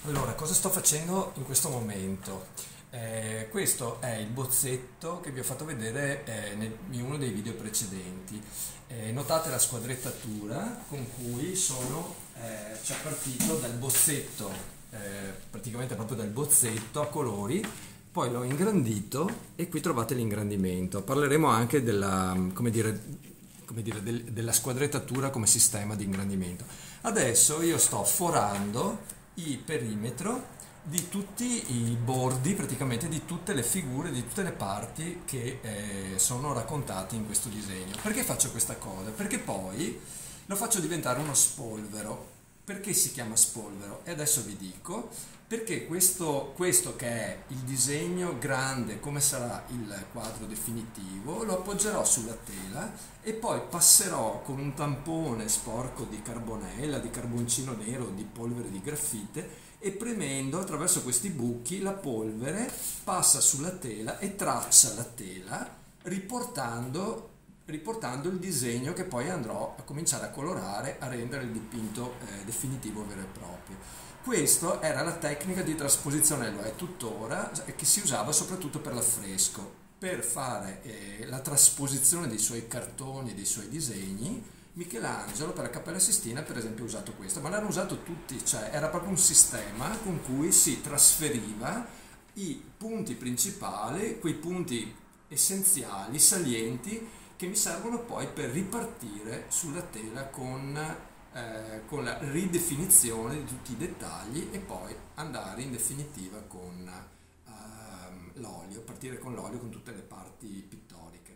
Allora, cosa sto facendo in questo momento? Questo è il bozzetto che vi ho fatto vedere in uno dei video precedenti. Notate la squadrettatura con cui cioè partito dal bozzetto, praticamente proprio dal bozzetto a colori, poi l'ho ingrandito e qui trovate l'ingrandimento. Parleremo anche della squadrettatura come sistema di ingrandimento. Adesso io sto forando il perimetro di tutti i bordi, praticamente di tutte le figure, di tutte le parti che sono raccontate in questo disegno. Perché faccio questa cosa? Perché poi lo faccio diventare uno spolvero. Perché si chiama spolvero? E adesso vi dico, perché questo che è il disegno grande, come sarà il quadro definitivo, lo appoggerò sulla tela e poi passerò con un tampone sporco di carbonella, di carboncino nero, di polvere di graffite e premendo attraverso questi buchi la polvere passa sulla tela e traccia la tela riportando il disegno che poi andrò a cominciare a colorare, a rendere il dipinto definitivo vero e proprio. Questa era la tecnica di trasposizione, lo è tuttora, che si usava soprattutto per l'affresco, per fare la trasposizione dei suoi cartoni, dei suoi disegni. Michelangelo per la Cappella Sistina per esempio ha usato questo, ma l'hanno usato tutti, cioè era proprio un sistema con cui si trasferiva i punti principali, quei punti essenziali, salienti, che mi servono poi per ripartire sulla tela con la ridefinizione di tutti i dettagli e poi andare in definitiva con l'olio, partire con l'olio con tutte le parti pittoriche.